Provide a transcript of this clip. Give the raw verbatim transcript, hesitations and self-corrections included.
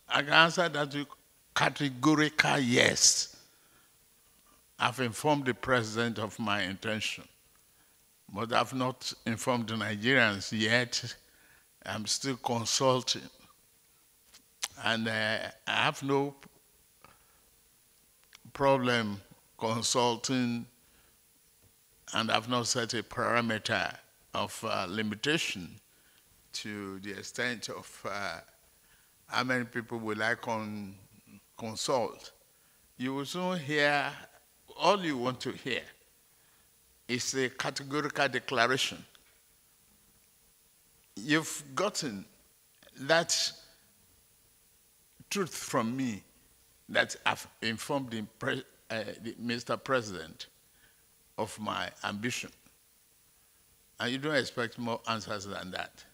I can answer that with categorical yes. I've informed the president of my intention, but I've not informed the Nigerians yet. I'm still consulting. And uh, I have no problem consulting, and I've not set a parameter of uh, limitation to the extent of uh, how many people will I con consult. You will soon hear, all you want to hear is a categorical declaration. You've gotten that truth from me that I've informed the, pre uh, the Mister President of my ambition. And you don't expect more answers than that.